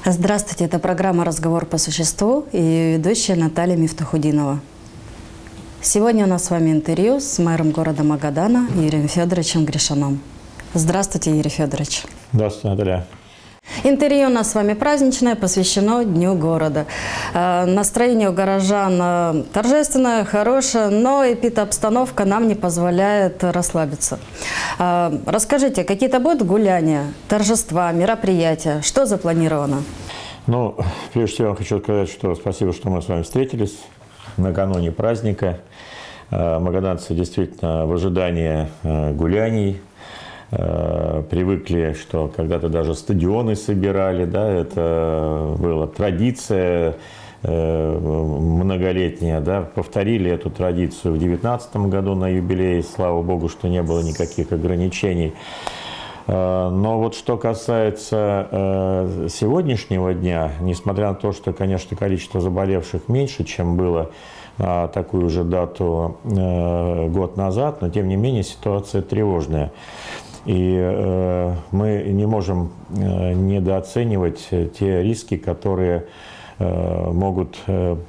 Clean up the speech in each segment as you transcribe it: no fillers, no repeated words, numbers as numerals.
Здравствуйте, это программа «Разговор по существу» и ведущая Наталья Мифтахудинова. Сегодня у нас с вами интервью с мэром города Магадана Юрием Федоровичем Гришаном. Здравствуйте, Юрий Федорович. Здравствуйте, Наталья. Интервью у нас с вами праздничное, посвящено Дню города. Настроение у горожан торжественное, хорошее, но эпидобстановка нам не позволяет расслабиться. Расскажите, какие-то будут гуляния, торжества, мероприятия? Что запланировано? Ну, прежде всего, я хочу сказать, что спасибо, что мы с вами встретились накануне праздника. Магаданцы действительно в ожидании гуляний. Привыкли, что когда-то даже стадионы собирали, да, это была традиция многолетняя, да, повторили эту традицию в 2019 году на юбилей, слава богу, что не было никаких ограничений. Но вот что касается сегодняшнего дня, несмотря на то, что, конечно, количество заболевших меньше, чем было на такую же дату год назад, но тем не менее ситуация тревожная. И мы не можем недооценивать те риски, которые могут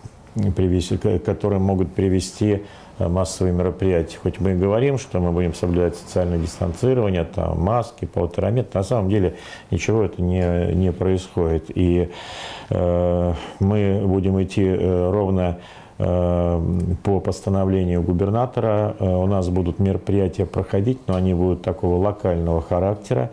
привести массовые мероприятия. Хоть мы и говорим, что мы будем соблюдать социальное дистанцирование, там, маски, 1,5 метра, на самом деле ничего это не происходит. И мы будем идти ровно по постановлению губернатора. У нас будут мероприятия проходить, но они будут такого локального характера.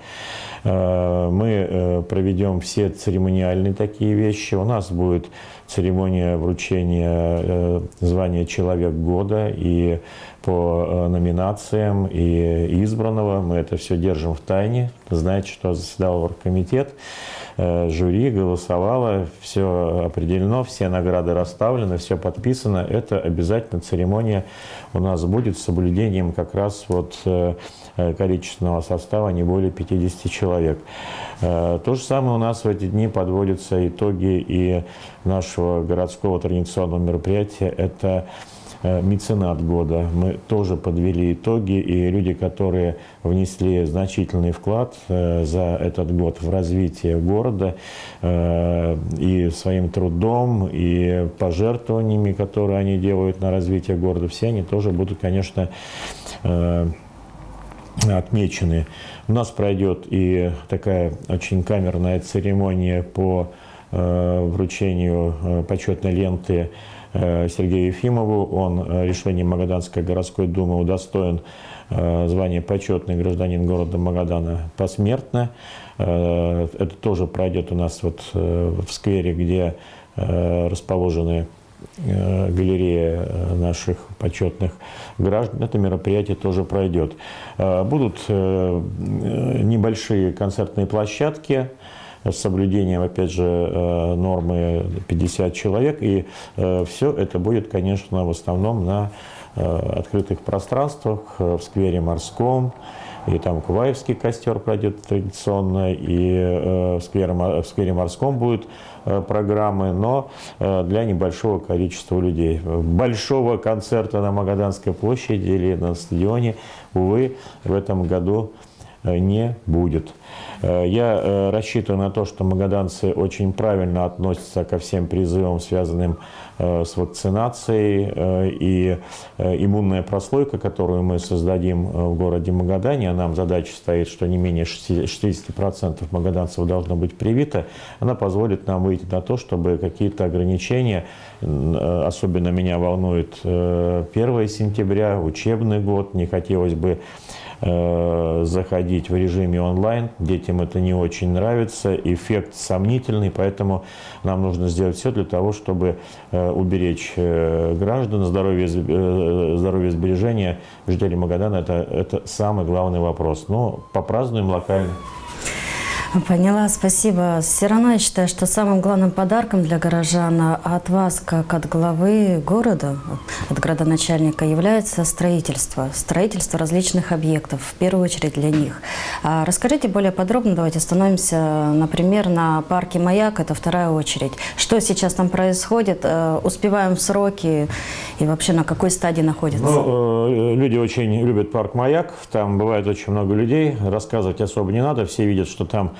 Мы проведем все церемониальные такие вещи. У нас будет церемония вручения звания «Человек года» и по номинациям и избранного. Мы это все держим в тайне. Знаете, что заседал оргкомитет, жюри голосовало, все определено, все награды расставлены, все подписано. Это обязательно церемония у нас будет с соблюдением как раз вот количественного состава не более 50 человек. То же самое у нас в эти дни подводятся итоги и нашего городского традиционного мероприятия. Это меценат года. Мы тоже подвели итоги, и люди, которые внесли значительный вклад за этот год в развитие города и своим трудом, и пожертвованиями, которые они делают на развитие города, все они тоже будут, конечно, отмечены. У нас пройдет и такая очень камерная церемония по вручению почетной ленты Сергею Ефимову. Он решением Магаданской городской думы удостоен звания почетный гражданин города Магадана посмертно. Это тоже пройдет у нас вот в сквере, где расположены галереи наших почетных граждан. Это мероприятие тоже пройдет. Будут небольшие концертные площадки с соблюдением, опять же, нормы 50 человек. И все это будет, конечно, в основном на открытых пространствах, в сквере Морском. И там Куваевский костер пройдет традиционно, и в сквере Морском будут программы, но для небольшого количества людей. Большого концерта на Магаданской площади или на стадионе, увы, в этом году не будет. Я рассчитываю на то, что магаданцы очень правильно относятся ко всем призывам, связанным с вакцинацией, и иммунная прослойка, которую мы создадим в городе Магадане, а нам задача стоит, что не менее 60% магаданцев должно быть привито, она позволит нам выйти на то, чтобы какие-то ограничения, особенно меня волнует 1 сентября, учебный год, не хотелось бы заходить в режиме онлайн. Детям это не очень нравится, эффект сомнительный, поэтому нам нужно сделать все для того, чтобы уберечь граждан, здоровье и сбережения жителей Магадана. Это самый главный вопрос. Но попразднуем локально. Поняла, спасибо. Все равно я считаю, что самым главным подарком для горожан от вас, как от главы города, от градоначальника, является строительство. Строительство различных объектов, в первую очередь для них. Расскажите более подробно, давайте остановимся, например, на парке «Маяк», это вторая очередь. Что сейчас там происходит, успеваем в сроки и вообще на какой стадии находится? Ну, люди очень любят парк «Маяк», там бывает очень много людей, рассказывать особо не надо, все видят, что там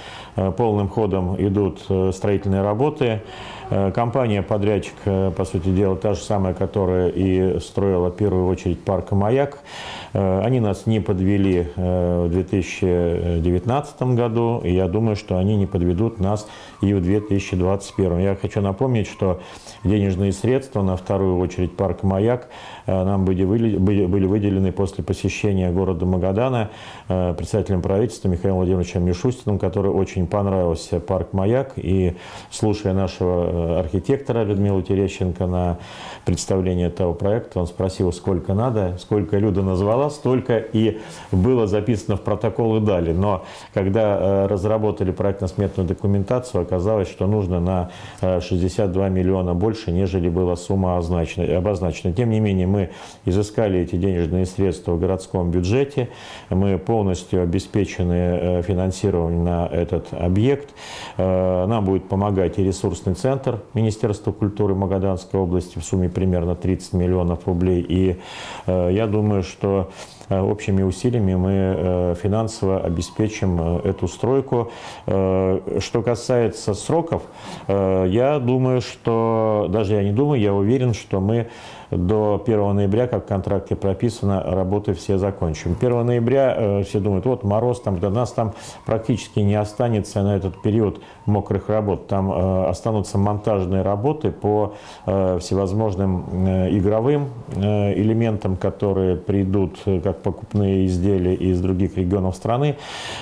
полным ходом идут строительные работы. Компания-подрядчик, по сути дела, та же самая, которая и строила в первую очередь парк «Маяк». Они нас не подвели в 2019 году, и я думаю, что они не подведут нас и в 2021. Я хочу напомнить, что денежные средства на вторую очередь парк «Маяк» нам были выделены после посещения города Магадана председателем правительства Михаилом Владимировичем Мишустиным, который очень понравился парк «Маяк», и слушая нашего архитектора Людмилу Терещенко на представление этого проекта, он спросил, сколько надо, сколько Люда назвала, столько и было записано в протокол и дали. Но когда разработали проектно-сметную документацию, оказалось, что нужно на 62 миллиона больше, нежели была сумма обозначена. Тем не менее, мы изыскали эти денежные средства в городском бюджете, мы полностью обеспечены финансированием на этот объект. Нам будет помогать и ресурсный центр Министерства культуры Магаданской области в сумме примерно 30 миллионов рублей. И я думаю, что общими усилиями мы финансово обеспечим эту стройку. Что касается сроков, я думаю, что, даже я не думаю, я уверен, что мы до 1 ноября, как в контракте прописано, работы все закончим. 1 ноября все думают, вот мороз, там, до нас там практически не останется на этот период мокрых работ. Там останутся монтажные работы по всевозможным игровым элементам, которые придут как покупные изделия из других регионов страны.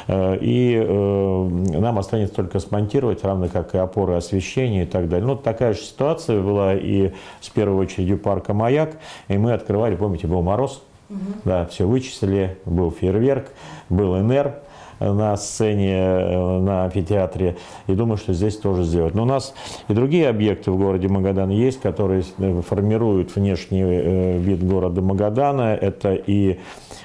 И нам останется только смонтировать, равно как и опоры освещения и так далее. Ну, такая же ситуация была и с первой очередью парка «Маяк». И мы открывали, помните, был мороз, да, все вычислили, был фейерверк, был НР на сцене, на амфитеатре. И думаю, что здесь тоже сделать. Но у нас и другие объекты в городе Магадан есть, которые формируют внешний вид города Магадана. Это и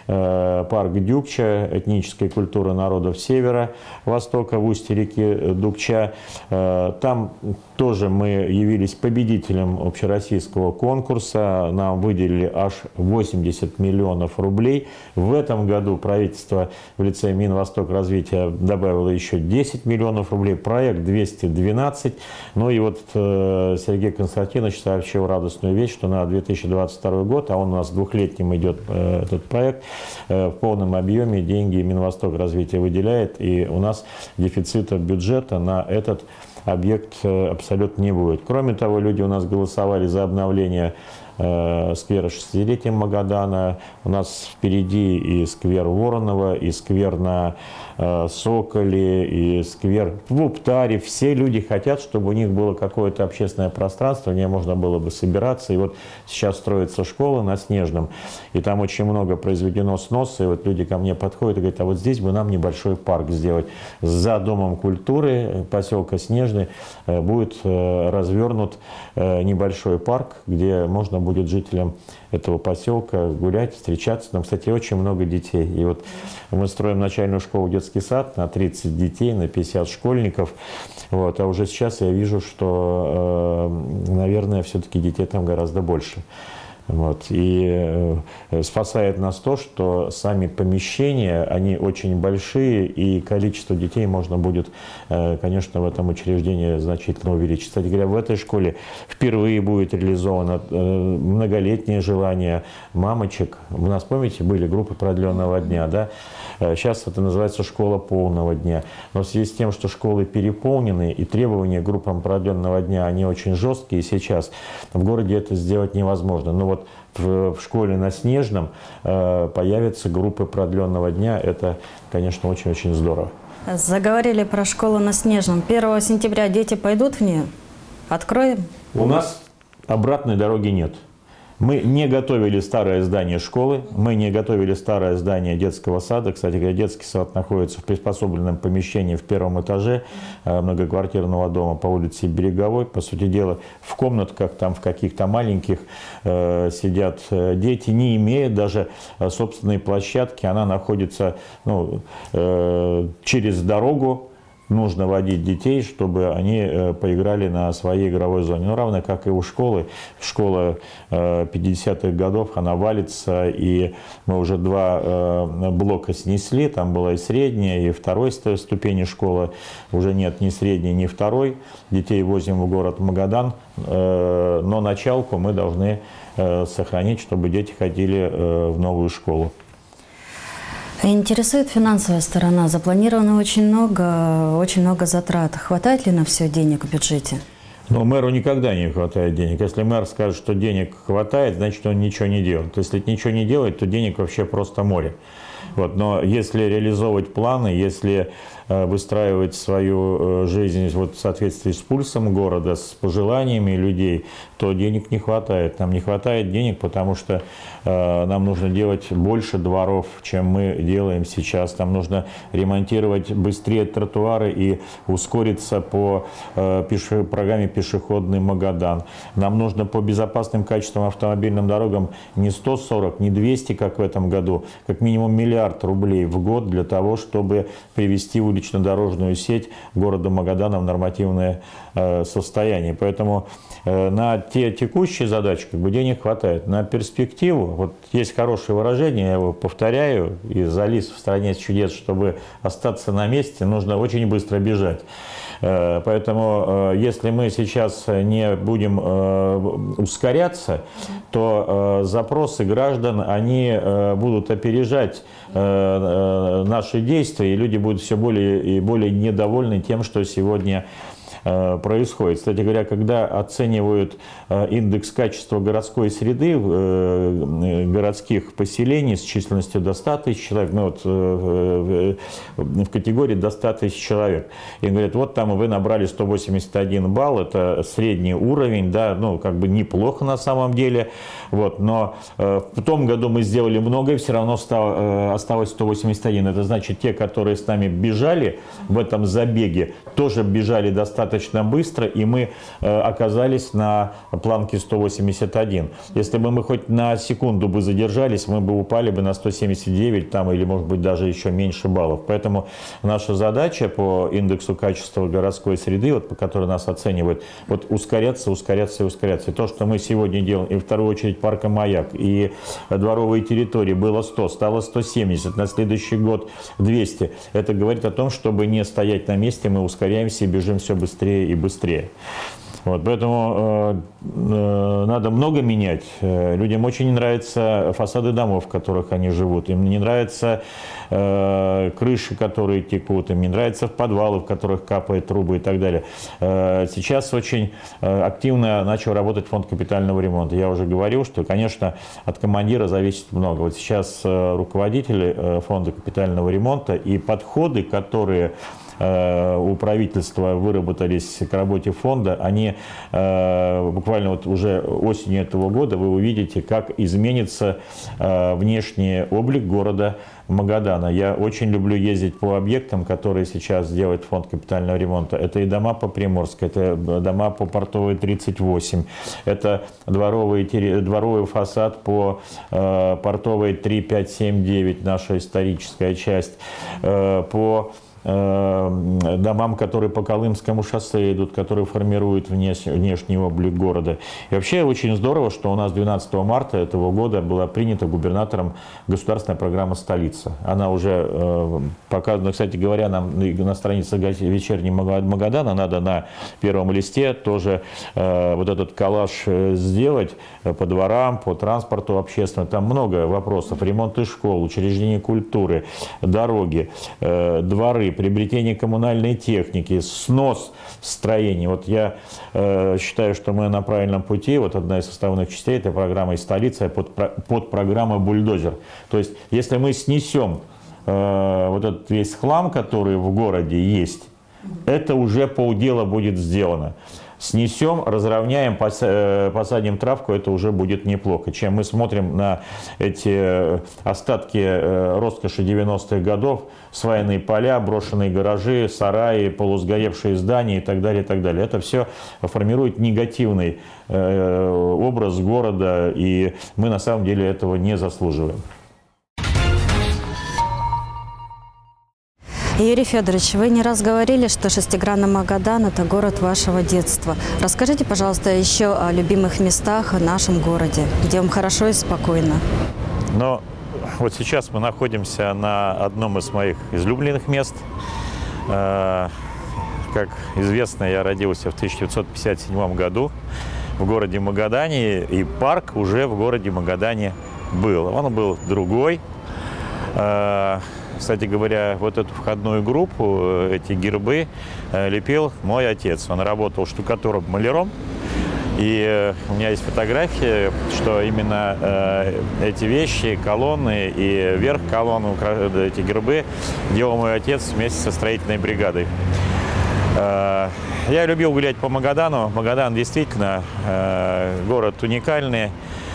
парк Дюкча, этнической культуры народов севера, востока, в устье реки Дукча. Там тоже мы явились победителем общероссийского конкурса. Нам выделили аж 80 миллионов рублей. В этом году правительство в лице Минвостокразвития добавило еще 10 миллионов рублей. Проект 212. Ну и вот Сергей Константинович сообщил радостную вещь, что на 2022 год, а он у нас двухлетним идет этот проект, в полном объеме деньги Минвостокразвития выделяет, и у нас дефицита бюджета на этот объект абсолютно не будет. Кроме того, люди у нас голосовали за обновление сквера 60-летия Магадана. У нас впереди и сквер Воронова, и сквер на Соколе, и сквер в Уптаре. Все люди хотят, чтобы у них было какое-то общественное пространство, где можно было бы собираться. И вот сейчас строится школа на Снежном, и там очень много произведено сноса. И вот люди ко мне подходят и говорят, а вот здесь бы нам небольшой парк сделать. За Домом культуры поселка Снежный будет развернут небольшой парк, где можно будет жителям этого поселка гулять, встречаться. Там, кстати, очень много детей. И вот мы строим начальную школу, детский сад на 30 детей, на 50 школьников. Вот. А уже сейчас я вижу, что, наверное, все-таки детей там гораздо больше. Вот. И спасает нас то, что сами помещения, они очень большие, и количество детей можно будет, конечно, в этом учреждении значительно увеличить. Кстати говоря, в этой школе впервые будет реализовано многолетнее желание мамочек. У нас, помните, были группы продленного дня, да? Сейчас это называется школа полного дня. Но в связи с тем, что школы переполнены и требования к группам продленного дня, они очень жесткие, сейчас в городе это сделать невозможно. Но вот в школе на Снежном появятся группы продленного дня. Это, конечно, очень-очень здорово. Заговорили про школу на Снежном. 1 сентября дети пойдут в нее? Откроем? У нас обратной дороги нет. Мы не готовили старое здание школы, мы не готовили старое здание детского сада. Кстати говоря, детский сад находится в приспособленном помещении в первом этаже многоквартирного дома по улице Береговой. По сути дела, в комнатках, там в каких-то маленьких сидят дети, не имея даже собственной площадки. Она находится через дорогу нужно водить детей, чтобы они поиграли на своей игровой зоне. Ну, равно как и у школы. Школа 50-х годов, она валится, и мы уже 2 блока снесли. Там была и средняя, и второй ступени школы. Уже нет ни средней, ни второй. Детей возим в город Магадан, но началку мы должны сохранить, чтобы дети ходили в новую школу. Интересует финансовая сторона. Запланировано очень много затрат. Хватает ли на все денег в бюджете? Но мэру никогда не хватает денег. Если мэр скажет, что денег хватает, значит, он ничего не делает. Если ничего не делает, то денег вообще просто море. Вот. Но если реализовывать планы, если выстраивать свою жизнь вот в соответствии с пульсом города, с пожеланиями людей, то денег не хватает. Нам не хватает денег, потому что нам нужно делать больше дворов, чем мы делаем сейчас. Нам нужно ремонтировать быстрее тротуары и ускориться по программе «Пешеходный Магадан». Нам нужно по безопасным качественным автомобильным дорогам не 140, не 200, как в этом году, как минимум 1 миллиард рублей в год для того, чтобы привести улично-дорожную сеть города Магадана в нормативное состояние. Поэтому на те текущие задачи денег хватает. На перспективу, вот есть хорошее выражение, я его повторяю, из «Алисы в стране чудес», чтобы остаться на месте, нужно очень быстро бежать. Поэтому если мы сейчас не будем ускоряться, то запросы граждан, они будут опережать наши действия, и люди будут все более и более недовольны тем, что сегодня происходит. Кстати говоря, когда оценивают индекс качества городской среды городских поселений с численностью до 100 тысяч человек, ну вот в категории до 100 тысяч человек, и говорят, вот там вы набрали 181 балл, это средний уровень, да, ну как бы неплохо на самом деле, вот, но в том году мы сделали много, и все равно осталось 181. Это значит, те, которые с нами бежали в этом забеге, тоже бежали достаточно быстро, и мы оказались на планке 181. Если бы мы хоть на секунду бы задержались, мы бы упали бы на 179 там, или, может быть, даже еще меньше баллов. Поэтому наша задача по индексу качества городской среды, вот, по которой нас оценивают, вот ускоряться, ускоряться и ускоряться. И то, что мы сегодня делаем, и в вторую очередь парка «Маяк», и дворовые территории было 100, стало 170, на следующий год 200. Это говорит о том, чтобы не стоять на месте, мы ускоряемся и бежим все быстрее и быстрее. Вот, поэтому надо много менять. Людям очень не нравятся фасады домов, в которых они живут. Им не нравятся крыши, которые текут. Им не нравятся подвалы, в которых капают трубы и так далее. Сейчас очень активно начал работать фонд капитального ремонта. Я уже говорил, что, конечно, от командира зависит много. Вот сейчас руководители фонда капитального ремонта и подходы, которые у правительства выработались к работе фонда, они буквально вот уже осенью этого года вы увидите, как изменится внешний облик города Магадана. Я очень люблю ездить по объектам, которые сейчас делает фонд капитального ремонта. Это и дома по Приморской, это дома по Портовой 38, это дворовый фасад по Портовой 3, 5, 7, 9, наша историческая часть, по домам, которые по Колымскому шоссе идут, которые формируют внешний облик города. И вообще очень здорово, что у нас 12 марта этого года была принята губернатором государственная программа «Столица». Она уже показана, кстати говоря, нам на странице «Вечерний Магадана» надо на первом листе тоже вот этот коллаж сделать по дворам, по транспорту общественному. Там много вопросов. Ремонты школ, учреждения культуры, дороги, дворы, приобретение коммунальной техники, снос строений. Вот я считаю, что мы на правильном пути. Вот одна из составных частей этой программы «Столица» под программа «Бульдозер». То есть, если мы снесем вот этот весь хлам, который в городе есть, это уже полдела будет сделано. Снесем, разровняем, посадим травку, это уже будет неплохо. Чем мы смотрим на эти остатки роскоши 90-х годов, свайные поля, брошенные гаражи, сараи, полусгоревшие здания и так далее, и так далее. Это все формирует негативный образ города, и мы на самом деле этого не заслуживаем. Юрий Федорович, вы не раз говорили, что Шестигранный Магадан – это город вашего детства. Расскажите, пожалуйста, еще о любимых местах в нашем городе, где вам хорошо и спокойно. Но вот сейчас мы находимся на одном из моих излюбленных мест. Как известно, я родился в 1957 году в городе Магадане, и парк уже в городе Магадане был. Он был другой. Кстати говоря, вот эту входную группу, эти гербы лепил мой отец. Он работал штукатуром-маляром. И у меня есть фотографии, что именно эти вещи, колонны и верх колонны, эти гербы делал мой отец вместе со строительной бригадой. Я любил гулять по Магадану. Магадан действительно город уникальный.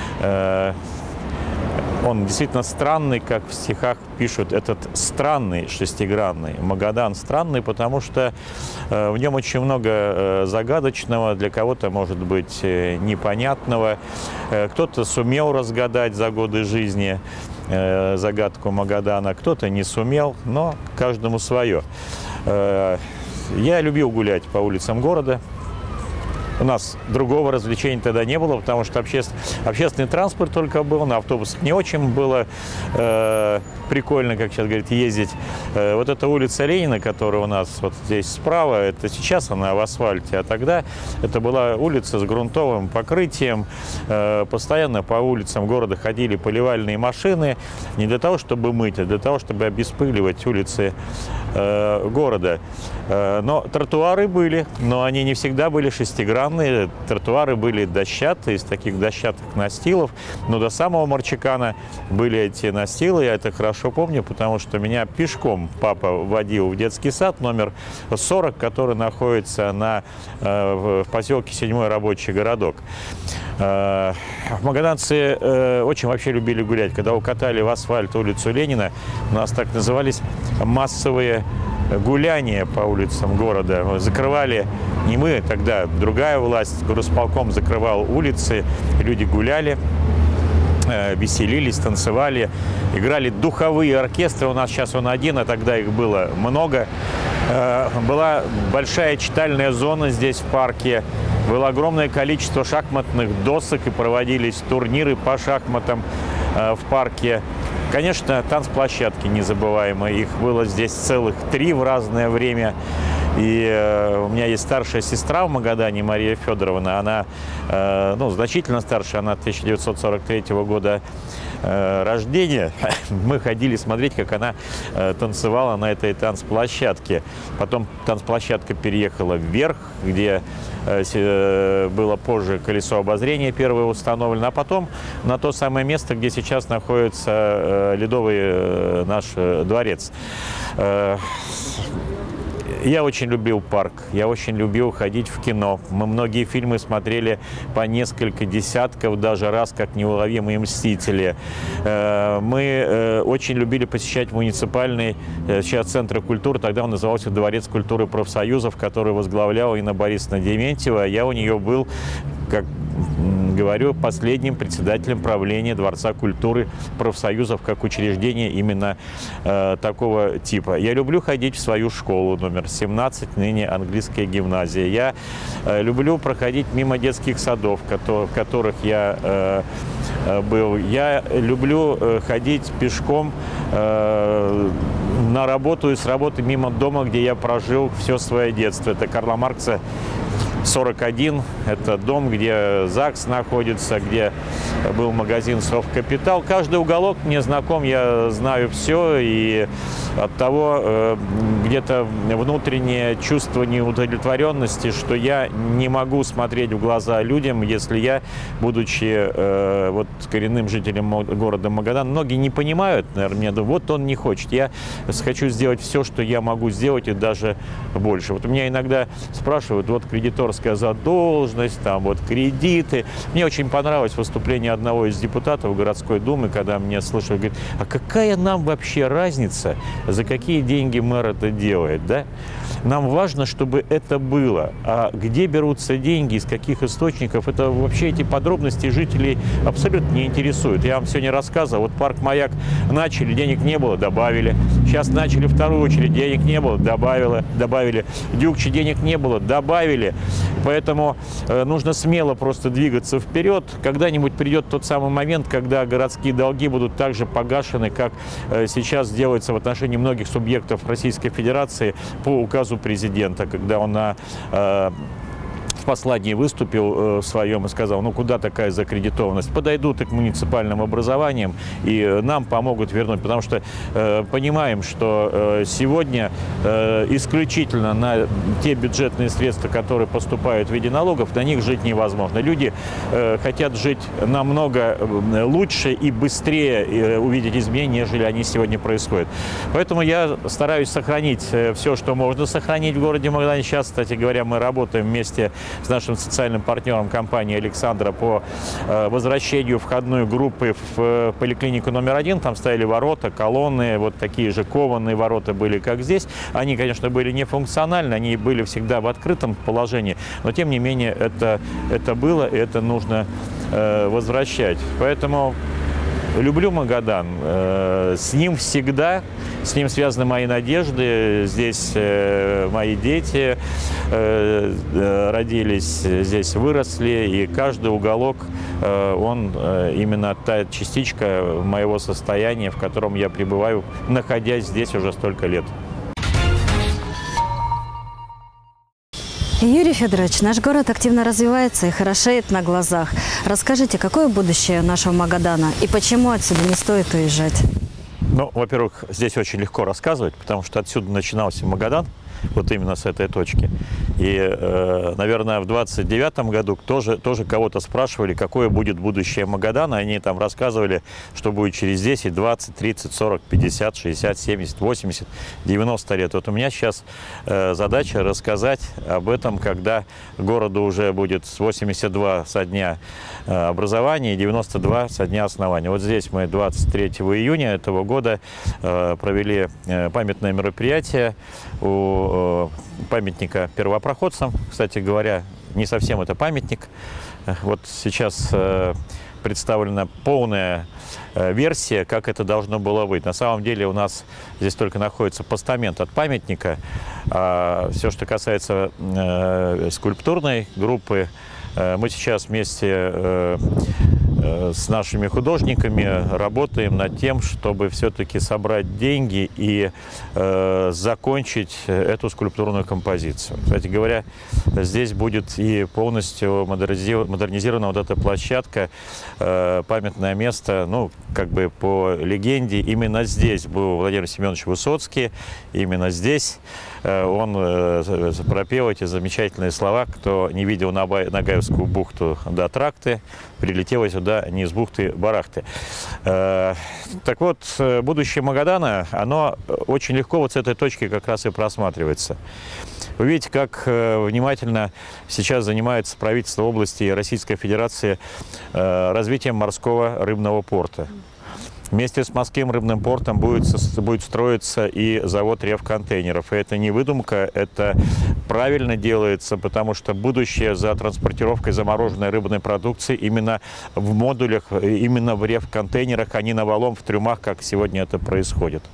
Он действительно странный, как в стихах пишут, этот странный шестигранный. Магадан странный, потому что в нем очень много загадочного, для кого-то, может быть, непонятного. Кто-то сумел разгадать за годы жизни загадку Магадана, кто-то не сумел, но каждому свое. Я любил гулять по улицам города. У нас другого развлечения тогда не было, потому что общественный транспорт только был, на автобусах не очень было прикольно, как сейчас говорят, ездить. Вот эта улица Ленина, которая у нас вот здесь справа, это сейчас она в асфальте, а тогда это была улица с грунтовым покрытием. Постоянно по улицам города ходили поливальные машины, не для того, чтобы мыть, а для того, чтобы обеспыливать улицы города. Но тротуары были, но они не всегда были шестигранные. Тротуары были дощатые, из таких дощатых настилов. Но до самого Марчикана были эти настилы. Я это хорошо помню, потому что меня пешком папа водил в детский сад номер 40, который находится в поселке 7-й рабочий городок. Магаданцы очень вообще любили гулять. Когда укатали в асфальт улицу Ленина, у нас так назывались массовые гуляния по улицам города. Закрывали, не мы, тогда другая власть, горосполком закрывал улицы, люди гуляли, веселились, танцевали, играли духовые оркестры. У нас сейчас он один, а тогда их было много. Была большая читальная зона здесь в парке. Было огромное количество шахматных досок и проводились турниры по шахматам в парке. Конечно, танцплощадки незабываемые. Их было здесь целых 3 в разное время. И у меня есть старшая сестра в Магадане, Мария Федоровна. Она значительно старше, она 1943 года рождения. Мы ходили смотреть, как она танцевала на этой танцплощадке. Потом танцплощадка переехала вверх, где было позже колесо обозрения первое установлено, а потом на то самое место, где сейчас находится ледовый наш дворец. Я очень любил парк, я очень любил ходить в кино. Мы многие фильмы смотрели по несколько десятков даже раз, как «Неуловимые мстители». Мы очень любили посещать муниципальный сейчас Центр культуры, тогда он назывался Дворец культуры профсоюзов, который возглавляла Инна Борисовна Дементьева. Я у нее был, как говорю, последним председателем правления Дворца культуры профсоюзов как учреждения именно такого типа. Я люблю ходить в свою школу номер 17, ныне английская гимназия. Я люблю проходить мимо детских садов, в которых я был. Я люблю ходить пешком на работу и с работы мимо дома, где я прожил все свое детство. Это Карла Маркса 41, это дом, где ЗАГС находится, где был магазин «Совкапитал». Каждый уголок мне знаком, я знаю все, и от того где-то внутреннее чувство неудовлетворенности, что я не могу смотреть в глаза людям, если я, будучи коренным жителем города Магадан, многие не понимают, наверное, мне думают, вот он не хочет. Я хочу сделать все, что я могу сделать, и даже больше. Вот у меня иногда спрашивают, вот кредиторская задолженность, там вот кредиты. Мне очень понравилось выступление одного из депутатов городской думы, когда мне слышали, говорит, а какая нам вообще разница, за какие деньги мэр это делает, да? Нам важно, чтобы это было. А где берутся деньги, из каких источников, это вообще эти подробности жителей абсолютно не интересуют. Я вам сегодня рассказывал, вот парк «Маяк» начали, денег не было, добавили. Сейчас начали вторую очередь, денег не было, добавили. Дюкчи денег не было, добавили. Поэтому нужно смело просто двигаться вперед. Когда-нибудь придет тот самый момент, когда городские долги будут так же погашены, как сейчас делается в отношении многих субъектов Российской Федерации по указу президента, когда он в послании выступил в своем и сказал, ну куда такая закредитованность? Подойдут и к муниципальным образованиям и нам помогут вернуть, потому что понимаем, что сегодня исключительно на те бюджетные средства, которые поступают в виде налогов, на них жить невозможно. Люди хотят жить намного лучше и быстрее увидеть изменения, нежели они сегодня происходят. Поэтому я стараюсь сохранить все, что можно сохранить в городе Магадане. Сейчас, кстати говоря, мы работаем вместе с нашим социальным партнером компании «Александра» по возвращению входной группы в поликлинику номер 1. Там стояли ворота, колонны, вот такие же кованые ворота были, как здесь. Они, конечно, были нефункциональны, они были всегда в открытом положении, но, тем не менее, это было, и это нужно возвращать. Поэтому люблю Магадан. С ним всегда, с ним связаны мои надежды. Здесь мои дети родились, здесь выросли, и каждый уголок, он именно та частичка моего состояния, в котором я пребываю, находясь здесь уже столько лет. Юрий Федорович, наш город активно развивается и хорошеет на глазах. Расскажите, какое будущее нашего Магадана и почему отсюда не стоит уезжать? Ну, во-первых, здесь очень легко рассказывать, потому что отсюда начинался Магадан, вот именно с этой точки. И, наверное, в 29-м году тоже кого-то спрашивали, какое будет будущее Магадана. Они там рассказывали, что будет через 10, 20, 30, 40, 50, 60, 70, 80, 90 лет. Вот у меня сейчас задача рассказать об этом, когда городу уже будет 82 со дня образования и 92 со дня основания. Вот здесь мы 23 июня этого года провели памятное мероприятие у памятника первопроходцам. Кстати говоря, не совсем это памятник. Вот сейчас представлена полная версия, как это должно было быть. На самом деле у нас здесь только находится постамент от памятника. А все, что касается скульптурной группы, мы сейчас вместе с нашими художниками работаем над тем, чтобы все-таки собрать деньги и закончить эту скульптурную композицию. Кстати говоря, здесь будет и полностью модернизирована вот эта площадка, памятное место, ну, как бы по легенде, именно здесь был Владимир Семенович Высоцкий, именно здесь он пропел эти замечательные слова: кто не видел Нагаевскую бухту до тракты, прилетела сюда не из бухты-барахты. Так вот, будущее Магадана, оно очень легко вот с этой точки как раз и просматривается. Вы видите, как внимательно сейчас занимается правительство области и Российской Федерации развитием морского рыбного порта. Вместе с морским рыбным портом будет строиться и завод ревконтейнеров. И это не выдумка, это правильно делается, потому что будущее за транспортировкой замороженной рыбной продукции именно в модулях, именно в ревконтейнерах, а не навалом в трюмах, как сегодня это происходит.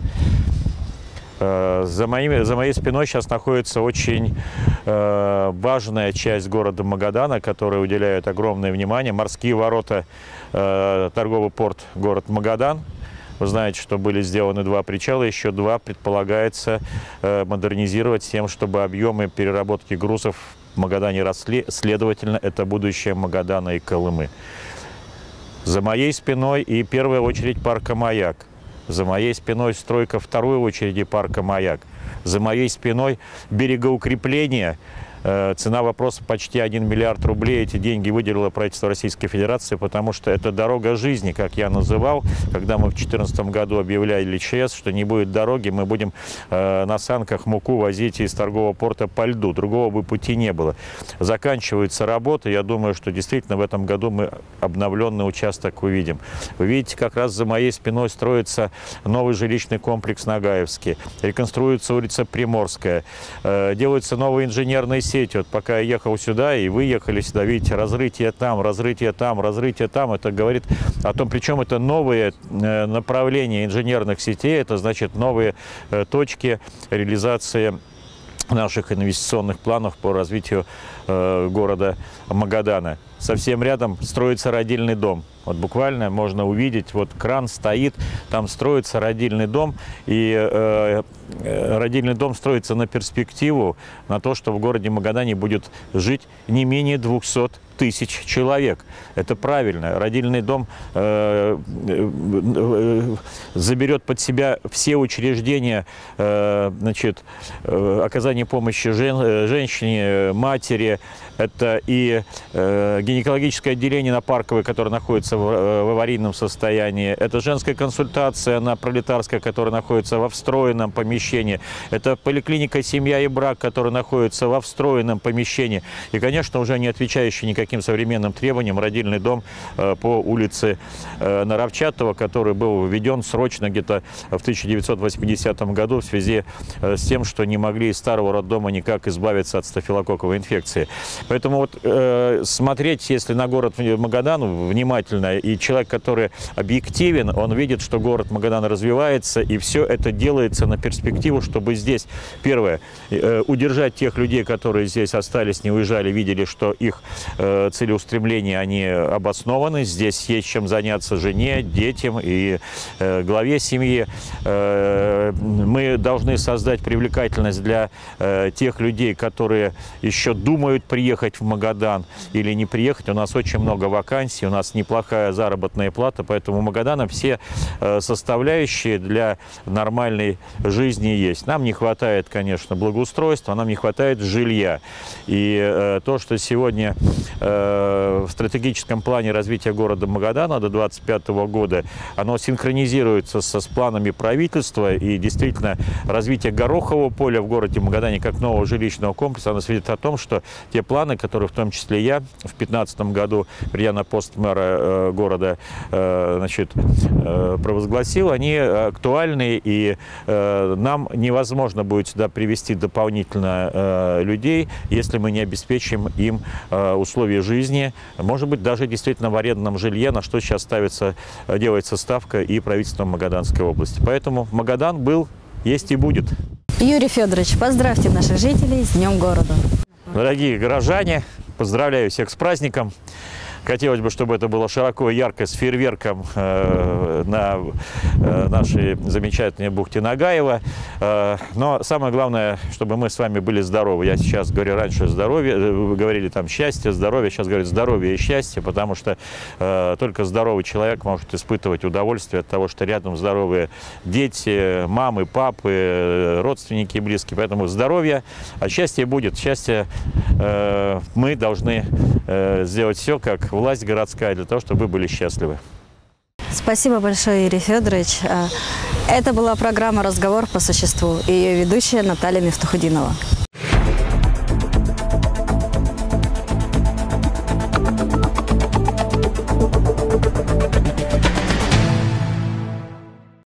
За моей спиной сейчас находится очень важная часть города Магадана, которой уделяют огромное внимание. Морские ворота, торговый порт город Магадан. Вы знаете, что были сделаны 2 причала, еще 2 предполагается модернизировать с тем, чтобы объемы переработки грузов в Магадане росли. Следовательно, это будущее Магадана и Колымы. За моей спиной и в первую очередь парка «Маяк». За моей спиной стройка второй очереди парка «Маяк». За моей спиной берегоукрепление Цена вопроса почти 1 миллиард рублей. Эти деньги выделило правительство Российской Федерации, потому что это дорога жизни, как я называл, когда мы в 2014 году объявляли ЧС, что не будет дороги, мы будем на санках муку возить из торгового порта по льду. Другого бы пути не было. Заканчивается работа. Я думаю, что действительно в этом году мы обновленный участок увидим. Вы видите, как раз за моей спиной строится новый жилищный комплекс на Гаевске. Реконструируется улица Приморская. Делаются новые инженерные сети. Вот пока я ехал сюда, и вы ехали сюда, видите, разрытие там, разрытие там, разрытие там. Это говорит о том, причем это новые направления инженерных сетей, это значит новые точки реализации наших инвестиционных планов по развитию города Магадана. Совсем рядом строится родильный дом. Вот буквально можно увидеть, вот кран стоит, там строится родильный дом, и родильный дом строится на перспективу, на то, что в городе Магадане будет жить не менее 200 тысяч человек. Это правильно. Родильный дом заберет под себя все учреждения оказания помощи женщине, матери. Это и гинекологическое отделение на Парковой, которое находится в аварийном состоянии. Это женская консультация на Пролетарской, которая находится во встроенном помещении. Это поликлиника «Семья и брак», которая находится во встроенном помещении. И, конечно, уже не отвечающий никаким современным требованиям родильный дом по улице Наровчатова, который был введен срочно где-то в 1980 году в связи с тем, что не могли из старого роддома никак избавиться от стафилококковой инфекции. Поэтому вот смотреть, если на город Магадан внимательно, и человек, который объективен, он видит, что город Магадан развивается, и все это делается на перспективу, чтобы здесь, первое, удержать тех людей, которые здесь остались, не уезжали, видели, что их целеустремления, они обоснованы, здесь есть чем заняться жене, детям и главе семьи. Мы должны создать привлекательность для тех людей, которые еще думают приехать в Магадан или не приехать. У нас очень много вакансий, у нас неплохая заработная плата, поэтому у Магадана все составляющие для нормальной жизни есть. Нам не хватает, конечно, благоустройства, нам не хватает жилья. И то, что сегодня в стратегическом плане развития города Магадана до 2025 года, оно синхронизируется с планами правительства, и действительно развитие Горохового поля в городе Магадане как нового жилищного комплекса, оно свидетельствует о том, что те планы, которые в том числе я в 2015 году, придя на пост мэра города, провозгласил, они актуальны, и нам невозможно будет сюда привести дополнительно людей, если мы не обеспечим им условия жизни, может быть, даже действительно в арендном жилье, на что сейчас делается ставка и правительством Магаданской области. Поэтому Магадан был, есть и будет. Юрий Федорович, поздравьте наших жителей с Днем города. Дорогие горожане, поздравляю всех с праздником. Хотелось бы, чтобы это было широко и ярко, с фейерверком на нашей замечательной бухте Нагаева. Но самое главное, чтобы мы с вами были здоровы. Я сейчас говорю раньше здоровье, вы говорили там счастье, здоровье. Сейчас говорю здоровье и счастье, потому что только здоровый человек может испытывать удовольствие от того, что рядом здоровые дети, мамы, папы, родственники близкие. Поэтому здоровье, а счастье будет. Счастье мы должны сделать все, как власть городская, для того, чтобы вы были счастливы. Спасибо большое, Юрий Федорович. Это была программа «Разговор по существу» и ее ведущая Наталья Мифтахудинова.